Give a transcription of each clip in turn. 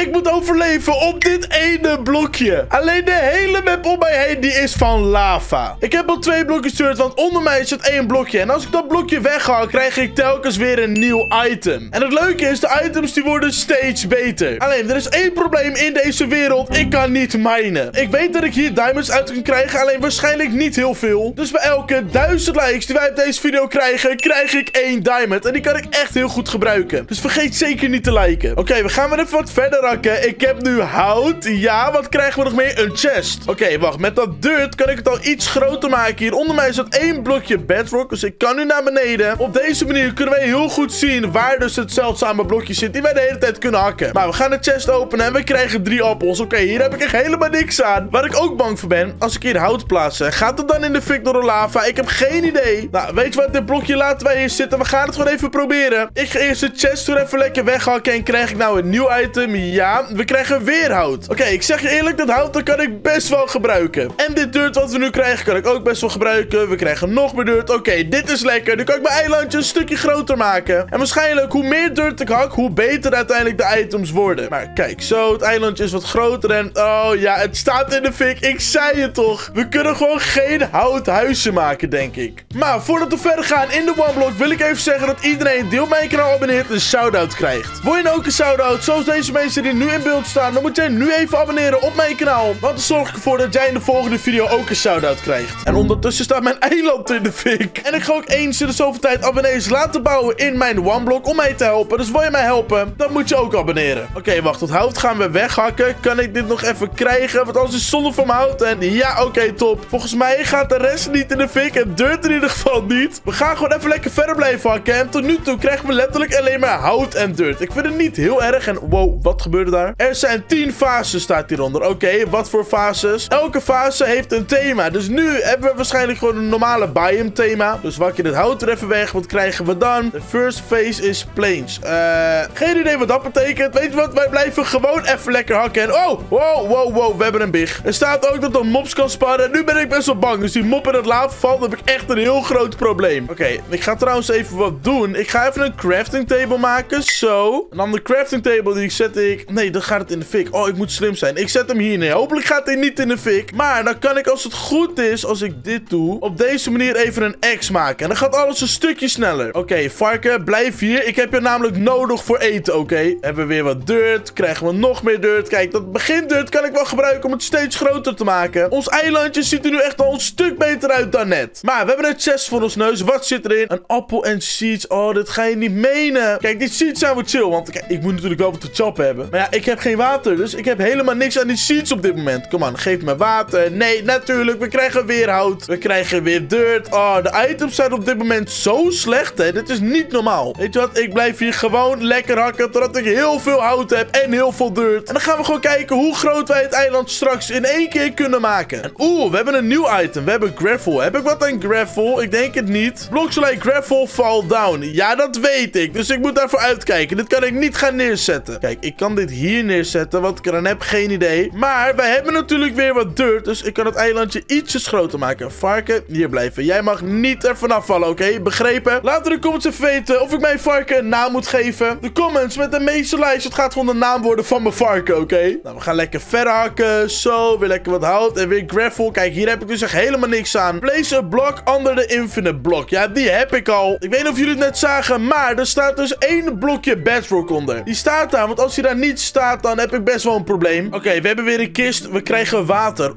Ik moet overleven op dit ene blokje. Alleen de hele map om mij heen, die is van lava. Ik heb al 2 blokjes dirt, want onder mij zit 1 blokje. En als ik dat blokje weghaal, krijg ik telkens weer een nieuw item. En het leuke is, de items die worden steeds beter. Alleen, er is 1 probleem in deze wereld. Ik kan niet minen. Ik weet dat ik hier diamonds uit kan krijgen, alleen waarschijnlijk niet heel veel. Dus bij elke 1000 likes die wij op deze video krijgen, krijg ik 1 diamond. En die kan ik echt heel goed gebruiken. Dus vergeet zeker niet te liken. Oké, we gaan weer even wat verder rakken. Ik heb nu hout. Ja, wat krijgen we nog meer? Een chest. Oké, wacht. Met dat dirt kan ik het al iets groter maken. Hier onder mij zit 1 blokje bedrock. Dus ik kan nu naar beneden. Op deze manier kunnen wij heel goed zien waar dus het zeldzame blokje zit die wij de hele tijd kunnen hakken. Maar we gaan de chest openen en we krijgen 3 appels. Oké, hier heb ik echt helemaal niks aan. Waar ik ook bang voor ben, als ik hier hout plaats, gaat het dan in de fik door de lava? Ik heb geen idee. Nou, weet je wat? Dit blokje laten wij hier zitten. We gaan het gewoon even proberen. Ik ga eerst de chest weer even lekker weghakken. En krijg ik nou een nieuw item? Ja, we krijgen weer hout. Oké, ik zeg je eerlijk, dat hout dat kan ik best wel gebruiken. En dit dirt wat we nu krijgen, kan ik ook best wel gebruiken. We krijgen nog meer dirt. Oké, dit is lekker. Nu kan ik mijn eilandje een stukje groter maken. En waarschijnlijk, hoe meer dirt ik hak, hoe beter uiteindelijk de items worden. Maar kijk, zo, het eilandje is wat groter. En, oh ja, het staat in de fik. Ik zei het toch. We kunnen gewoon geen houthuisje maken, denk ik. Maar voordat we verder gaan in de OneBlock, wil ik even zeggen dat iedereen die op mijn kanaal abonneert een shout-out krijgt. Wil je nou ook een shout-out, zoals deze mensen die nu in beeld staan, dan moet jij nu even abonneren op mijn kanaal. Want dan zorg ik ervoor dat jij in de volgende video ook een shout-out krijgt. En ondertussen staat mijn eiland in de fik. En ik ga ook eens in de zoveel tijd abonnees laten bouwen in mijn OneBlock om mij te helpen. Dus wil je mij helpen, dan moet je ook abonneren. Oké, wacht, het hout gaan we weghakken. Kan ik dit nog even krijgen? Want anders is zonde van mijn hout. En ja, oké, top. Volgens mij gaat de rest niet in de fik en dirt in ieder geval niet. We gaan gewoon even lekker verder blijven hakken. En tot nu toe krijgen we letterlijk alleen maar hout en dirt. Ik vind het niet heel erg. En wow, wat gebeurde daar? Er zijn 10 fases, staat hieronder. Oké, wat voor fases? Elke fase heeft een thema. Dus nu hebben we waarschijnlijk gewoon een normale biome thema. Dus wak je dit hout er even weg. Wat krijgen we dan? De first phase is plains. Geen idee wat dat betekent. Weet je wat? Wij blijven gewoon even lekker hakken. En oh, wow, we hebben een big. Er staat ook dat er mobs kan spannen. En nu ben ik best wel bang. Dus die mop in het lava valt, dan heb ik echt een heel groot probleem. Oké, ik ga trouwens even wat doen. Ik ga even een crafting table maken. Zo. En dan de crafting table die zet ik... Nee, dan gaat het in de fik. Oh, ik moet slim zijn. Ik zet hem hier neer. Hopelijk gaat hij niet in de fik. Maar dan kan ik, als het goed is, als ik dit doe, op deze manier even een axe maken. En dan gaat alles een stukje sneller. Oké, varken, blijf hier. Ik heb je namelijk nodig voor eten, oké? Hebben we weer wat dirt. Krijgen we nog meer dirt. Kijk, dat begin dirt kan ik wel gebruiken om het steeds groter te maken. Ons eilandje ziet er nu echt al een stuk beter uit dan net. Maar we hebben een chest voor ons neus. Wat zit erin? Een appel en seeds. Oh, dit ga je niet menen. Kijk, die seeds zijn wat chill. Want kijk, ik moet natuurlijk wel wat te choppen hebben. Maar ja, ik heb geen water. Dus ik heb helemaal niks aan die seeds op dit moment. Kom aan, geef me water. Nee, natuurlijk. We krijgen weer hout. We krijgen weer dirt. Oh, de items zijn op dit moment zo slecht, hè. Dit is niet normaal. Weet je wat? Ik blijf hier gewoon lekker hakken totdat ik heel veel hout heb en heel veel dirt. En dan gaan we gewoon kijken hoe groot wij het eiland straks in één keer kunnen maken. En we hebben een nieuw item. We hebben gravel. Heb ik wat aan gravel? Ik denk het niet. Blocks like gravel fall down. Ja, dat weet ik. Dus ik moet daarvoor uitkijken. Dit kan ik niet gaan neerzetten. Kijk, ik kan dit hier neerzetten. Wat ik eraan heb, geen idee. Maar wij hebben natuurlijk weer wat dirt. Dus ik kan het eilandje ietsjes groter maken. Varken, hier blijven. Jij mag niet er vanaf vallen, oké? Begrepen? Laat in de comments even weten of ik mijn varken een naam moet geven. De comments met de meeste lijst. Het gaat gewoon de naam worden van mijn varken, oké? Nou, we gaan lekker verder hakken. Zo, weer lekker wat hout. En weer gravel. Kijk, hier heb ik dus echt helemaal niks aan. Place a block under the infinite block. Ja, die heb ik al. Ik weet niet of jullie het net zagen, maar er staat dus 1 blokje bedrock onder. Die staat daar, want als die daar niet staat, dan heb ik best wel een probleem. Oké, we hebben weer een kist. We krijgen water.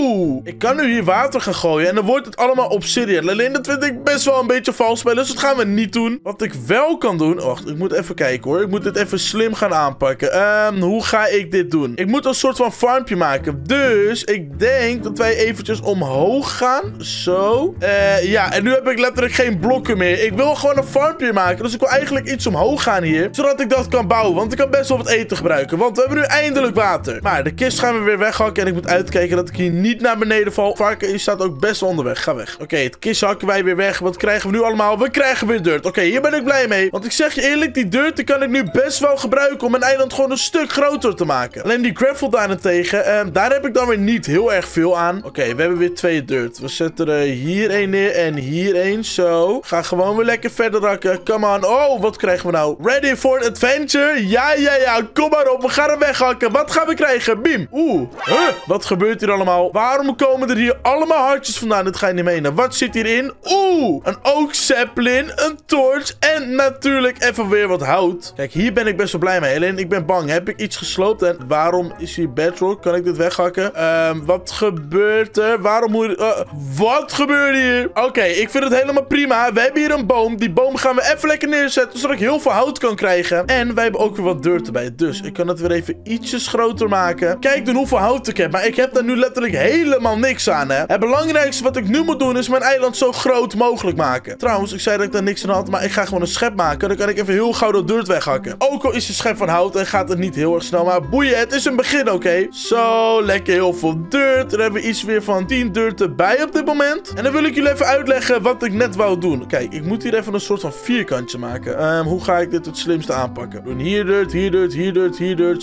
Ik kan nu hier water gaan gooien en dan wordt het allemaal obsidian. Alleen dat vind ik best wel een beetje vals spelen, dus dat gaan we niet doen. Wat ik wel kan doen... Wacht, ik moet even kijken hoor. Ik moet dit even slim gaan aanpakken. Hoe ga ik dit doen? Ik moet een soort van farmpje maken. Dus ik denk dat wij eventjes omhoog gaan. Zo. Ja, en nu heb ik letterlijk geen blokken meer. Ik wil gewoon een farmpje maken. Dus ik wil eigenlijk iets omhoog gaan hier. Zodat ik dat kan bouwen. Want ik kan best wel wat eten gebruiken. Want we hebben nu eindelijk water. Maar de kist gaan we weer weghakken. En ik moet uitkijken dat ik hier niet naar beneden val. Varken, je staat ook best wel onderweg. Ga weg. Oké, het kist hakken wij weer weg. Wat krijgen we nu allemaal? We krijgen weer dirt. Oké, hier ben ik blij mee. Want ik zeg je eerlijk, die dirt die kan ik nu best wel gebruiken om mijn eiland gewoon een stuk groter te maken. Alleen die gravel daarentegen, daar heb ik dan weer niet heel erg veel aan. Oké, we hebben weer 2 dirt. We zetten er hier 1 neer en hier 1. Zo. Ga gewoon weer lekker verder rakken. Come on. Oh, wat krijgen we nou? Ready for adventure? Ja. Kom kom maar op. We gaan hem weghakken. Wat gaan we krijgen? Bim. Wat gebeurt hier allemaal? Waarom komen er hier allemaal hartjes vandaan? Dit ga je niet menen. Wat zit hierin? Een oak sapling, een torch en natuurlijk even weer wat hout. Kijk, hier ben ik best wel blij mee. Alleen ik ben bang. Heb ik iets gesloopt? En waarom is hier bedrock? Kan ik dit weghakken? Wat gebeurt er? Waarom moet je... wat gebeurt hier? Oké, ik vind het helemaal prima. We hebben hier een boom. Die boom gaan we even lekker neerzetten, zodat ik heel veel hout kan krijgen. En wij hebben ook weer wat dirt erbij. Dus ik kan het weer even ietsjes groter maken. Kijk dan hoeveel hout ik heb. Maar ik heb daar nu letterlijk helemaal niks aan, hè. Het belangrijkste wat ik nu moet doen is mijn eiland zo groot mogelijk maken. Trouwens, ik zei dat ik daar niks aan had, maar ik ga gewoon een schep maken. Dan kan ik even heel gauw dat dirt weghakken. Ook al is de schep van hout en gaat het niet heel erg snel, maar boeien, het is een begin, oké? Zo, lekker heel veel dirt. Dan hebben we iets weer van 10 dirt erbij op dit moment. En dan wil ik jullie even uitleggen wat ik net wou doen. Kijk, ik moet hier even een soort van vierkantje maken. Hoe ga ik dit het slimste aanpakken? Doen hier dirt, hier dirt, hier dirt, hier dirt.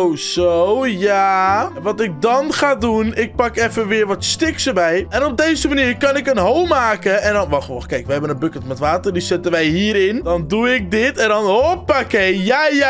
Zo, ja. En wat ik dan ga doen, ik pak even weer wat sticks erbij. En op deze manier kan ik een hole maken. En dan, wacht, kijk, we hebben een bucket met water. Die zetten wij hierin. Dan doe ik dit en dan, hoppakee.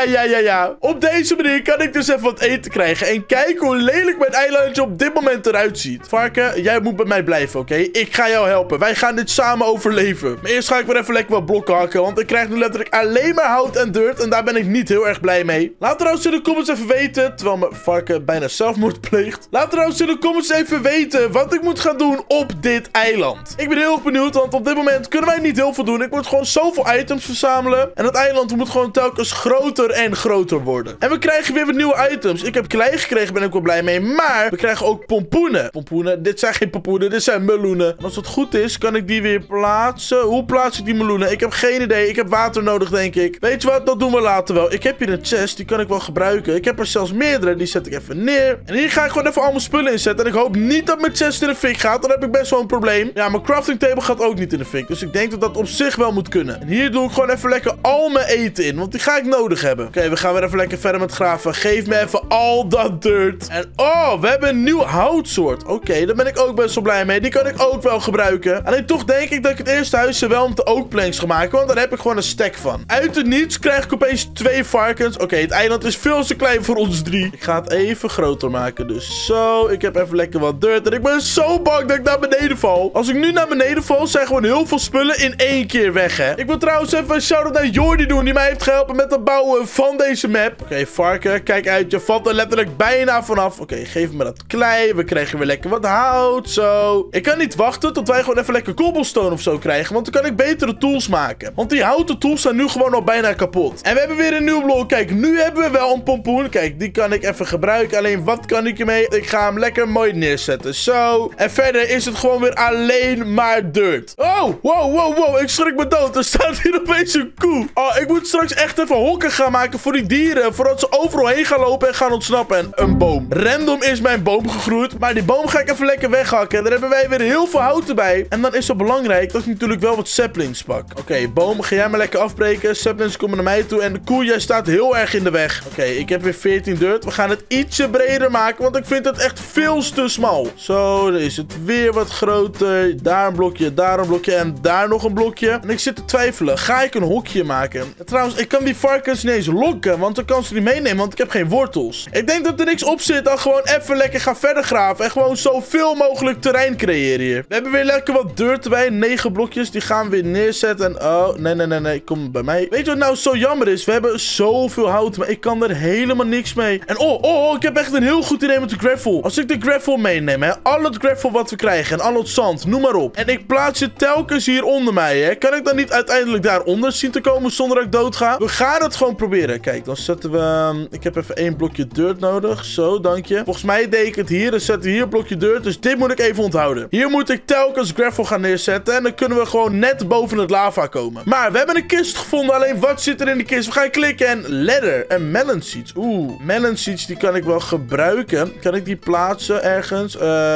Ja. Op deze manier kan ik dus even wat eten krijgen. En kijk hoe lelijk mijn eilandje op dit moment eruit ziet. Varken, jij moet bij mij blijven, oké? Ik ga jou helpen. Wij gaan dit samen overleven. Maar eerst ga ik weer even lekker wat blokken hakken. Want ik krijg nu letterlijk alleen maar hout en dirt. En daar ben ik niet heel erg blij mee. Laat trouwens in de comments even weten. Terwijl mijn varken bijna zelfmoord pleegt. Laat trouwens in de comments even weten wat ik moet gaan doen op dit eiland. Ik ben heel erg benieuwd. Want op dit moment kunnen wij niet heel veel doen. Ik moet gewoon zoveel items verzamelen. En het eiland moet gewoon telkens groter en groter worden. En we krijgen weer wat nieuwe items. Ik heb klei gekregen, ben ik wel blij mee. Maar we krijgen ook pompoenen. Pompoenen, dit zijn geen pompoenen, dit zijn meloenen. En als het goed is, kan ik die weer plaatsen. Hoe plaats ik die meloenen? Ik heb geen idee. Ik heb water nodig, denk ik. Weet je wat? Dat doen we later wel. Ik heb hier een chest, die kan ik wel gebruiken. Ik heb er zelfs meerdere, die zet ik even neer. En hier ga ik gewoon even al mijn spullen inzetten. En ik hoop niet dat mijn chest in de fik gaat. Dan heb ik best wel een probleem. Ja, mijn crafting table gaat ook niet in de fik. Dus ik denk dat dat op zich wel moet kunnen. En hier doe ik gewoon even lekker al mijn eten in. Want die ga ik nodig hebben. Oké, we gaan weer even lekker verder met graven. Geef me even al dat dirt. En we hebben een nieuw houtsoort. Oké, daar ben ik ook best wel blij mee. Die kan ik ook wel gebruiken. Alleen toch denk ik dat ik het eerste huisje wel met de oak planks ga maken. Want daar heb ik gewoon een stack van. Uit het niets krijg ik opeens 2 varkens. Oké, het eiland is veel te klein voor ons 3. Ik ga het even groter maken. Dus zo, ik heb even lekker wat dirt. En ik ben zo bang dat ik naar beneden val. Als ik nu naar beneden val, zijn gewoon heel veel spullen in één keer weg, hè. Ik wil trouwens even een shout-out naar Jordi doen, die mij heeft geholpen met het bouwen van deze map. Oké, varken, kijk uit. Je valt er letterlijk bijna vanaf. Oké, geef me dat klei. We krijgen weer lekker wat hout. Zo. Ik kan niet wachten tot wij gewoon even lekker cobblestone of zo krijgen. Want dan kan ik betere tools maken. Want die houten tools zijn nu gewoon al bijna kapot. En we hebben weer een nieuw blok. Kijk, nu hebben we wel een pompoen. Kijk, die kan ik even gebruiken. Alleen, wat kan ik ermee? Ik ga hem lekker mooi neerzetten. Zo. En verder is het gewoon weer alleen maar dirt. Oh, wow. Ik schrik me dood. Er staat hier opeens een koe. Ik moet straks echt even hokken gaan maken voor die dieren. Voordat ze overal heen gaan lopen en gaan ontsnappen. En een boom. Random is mijn boom gegroeid. Maar die boom ga ik even lekker weghakken. Daar hebben wij weer heel veel hout erbij. En dan is het belangrijk dat ik natuurlijk wel wat saplings pak. Oké, boom, ga jij maar lekker afbreken. Saplings komen naar mij toe. En de koe, jij staat heel erg in de weg. Oké, ik heb weer 14 dirt. We gaan het ietsje breder maken, want ik vind het echt veel te smal. Zo, dan is het weer wat groter. Daar een blokje, daar een blokje en daar nog een blokje. En ik zit te twijfelen. Ga ik een hokje maken? En trouwens, ik kan die varkens niet eens lokken, want dan kan ze niet meenemen, want ik heb geen wortels. Ik denk dat er niks op zit dan gewoon even lekker gaan verder graven en gewoon zoveel mogelijk terrein creëren hier. We hebben weer lekker wat dirt erbij. 9 blokjes, die gaan we weer neerzetten. En nee, kom bij mij. Weet je wat nou zo jammer is? We hebben zoveel hout, maar ik kan er helemaal niks mee. En ik heb echt een heel goed idee met de gravel. Als ik de gravel meeneem, hè, al het gravel wat we krijgen en al het zand, noem maar op. En ik plaats je telkens hier onder mij, hè. Kan ik dan niet uiteindelijk daaronder zien te komen zonder dat ik dood ga? We gaan het gewoon proberen. Kijk, dan zetten we... ik heb even 1 blokje dirt nodig. Zo, dank je. Volgens mij deed ik het hier. Dan zetten we hier een blokje dirt. Dus dit moet ik even onthouden. Hier moet ik telkens gravel gaan neerzetten. En dan kunnen we gewoon net boven het lava komen. Maar we hebben een kist gevonden. Alleen wat zit er in de kist? We gaan klikken en leather en melon seeds. Melon seeds die kan ik wel gebruiken. Kan ik die plaatsen ergens?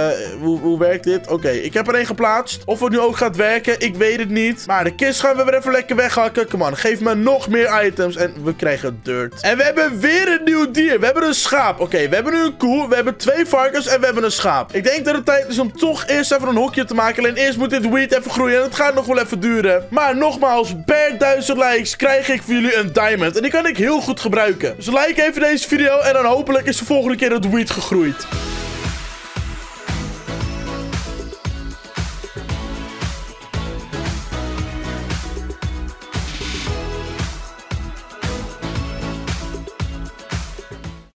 Hoe werkt dit? Oké, ik heb er 1 geplaatst. Of het nu ook gaat werken, ik weet het niet. Maar de kist gaan we weer even lekker weghakken. Come on, geef me nog meer items. En we krijgen dirt. En we hebben weer een nieuw dier. We hebben een schaap. Oké, we hebben nu een koe. We hebben 2 varkens en we hebben een schaap. Ik denk dat het tijd is om toch eerst even een hokje te maken. Alleen eerst moet dit wheat even groeien. En het gaat nog wel even duren. Maar nogmaals, per 1000 likes krijg ik voor jullie een diamond. En die kan ik heel goed gebruiken. gebruiken. Dus like even deze video en dan hopelijk is de volgende keer het wiet gegroeid.